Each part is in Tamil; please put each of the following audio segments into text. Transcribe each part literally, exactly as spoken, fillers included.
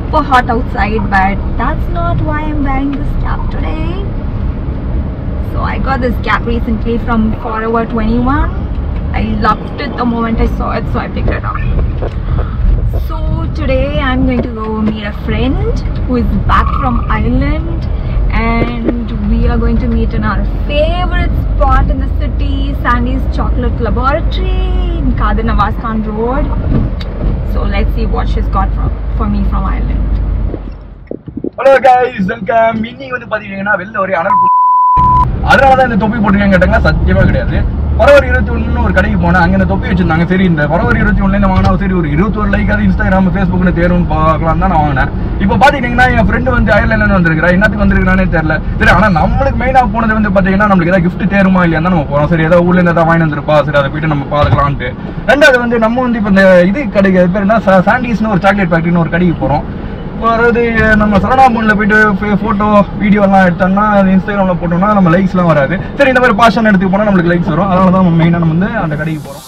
super hot outside, but that's not why I'm wearing this cap today. So I got this cap recently from Forever twenty-one. I loved it the moment I saw it, so I picked it up. So today I'm going to go meet a friend who is back from Ireland, and we are going to meet in our favorite spot in the city, Sandy's Chocolate Laboratory in Kadir Nawaz Khan Road. So let's see what she's got from, for me from Ireland. Hello guys, welcome. இன்னைக்கு வந்து பாத்தீங்கன்னா வெளில ஒரு அனல் அதனால தான் இந்த தொப்பி போட்டுருக்கேன் கேட்டாங்கன்னா சத்தியமா கிடையாது. பரவர் இருபத்தி ஒன்னு ஒரு கடைக்கு போனேன், அங்க இந்த தொப்பி வச்சிருந்தாங்க. சரி இந்த பரவர் இருபத்தி ஒண்ணுல வாங்கினா சரி ஒரு இருபத்தொரு லைக் அது இன்ஸ்டாகிராம் ஃபேஸ்புக்னு தேரும்னு பார்க்கலாம் தான் நான் வாங்கினேன். இப்போ பாத்தீங்கன்னா என் ஃப்ரெண்டு வந்து அயர்லாந்து வந்திருக்கிறா, என்னத்துக்கு வந்திருக்கானே தெரியல. சரி ஆனா நம்மளுக்கு மெயினா போனது வந்து பாத்தீங்கன்னா நம்மளுக்கு ஏதாவது கிஃப்ட் தேருமா இல்லையா தான் நம்ம போறோம். சரி ஏதாவது ஊர்ல இருந்து ஏதாவது வாங்கி வந்திருப்பா, சரி அதை போயிட்டு நம்ம பார்க்கலான்ட்டு. ரெண்டாவது வந்து நம்ம வந்து இப்போ இந்த இது கடைக்கு பேர் என்ன சாண்டிஸ்னு ஒரு சாக்லேட் ஃபேக்டரின்னு ஒரு கடைக்கு போறோம். அதாவது நம்ம சரணாபூனில் போயிட்டு ஃபோட்டோ வீடியோலாம் எடுத்தோம்னா இன்ஸ்டாகிராமில் போட்டோம்னா நம்ம லைக்ஸ்லாம் வராது. சரி இந்த மாதிரி பாஷன் எடுத்துக்கு போனால் நம்மளுக்கு லைக்ஸ் வரும். அதனால தான் நம்ம மெயினாக நம்ம வந்து அந்த கடைக்கு போகிறோம்.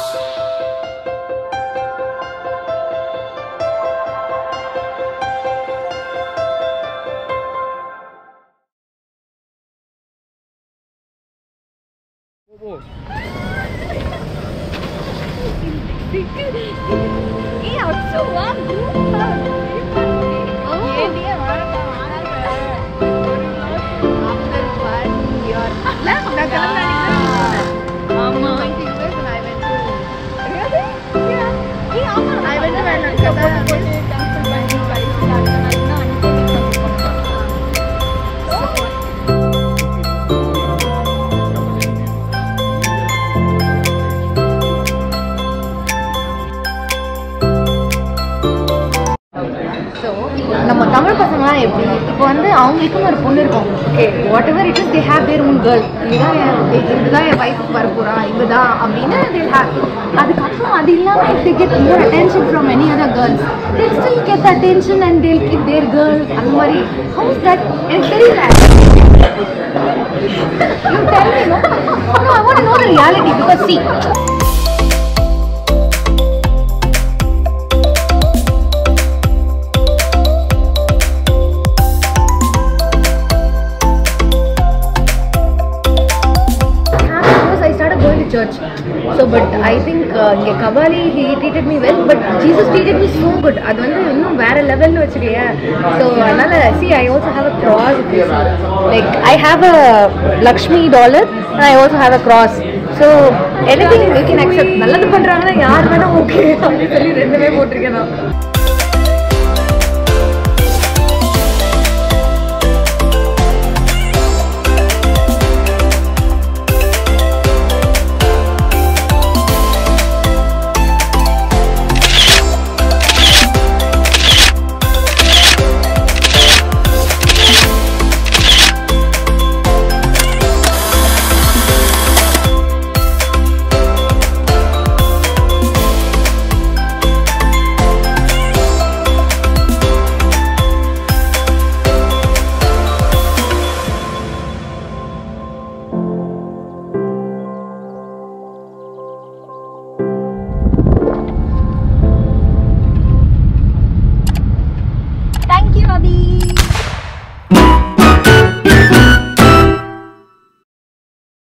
நம்ம தமிழ் பசங்களாம் எப்படி இப்போ வந்து அவங்களுக்குன்னு ஒரு பொண்ணு இருக்கும். Okay whatever it is they have their own girl. இதுதான் இதுதான் என் வைஃபுக்கு வரப்போறா இவதான் அப்படின்னு தே ஹேவ். அதுக்கப்புறம் அது இல்லாமல் if they get more attention from any other girls they still get attention and they'll keep their girl. அந்த மாதிரி ஹவு இஸ் தட் எனக்கு தெரியல. You tell me. No no I want to know the reality because see church. So but I think uh, Kavali he treated me well, but Jesus treated me so good. அது வந்து இன்னும் வேற லெவல்ல வச்சிருக்கே. So அதனால see I also have a cross. Like I have a Lakshmi dollar and I also have a cross. So anything we can accept. நல்லது பண்றாங்கன்னா யார் வேணா ஓகே அப்படி சொல்லி ரெண்டுமே போட்டுருக்கேன் நான்.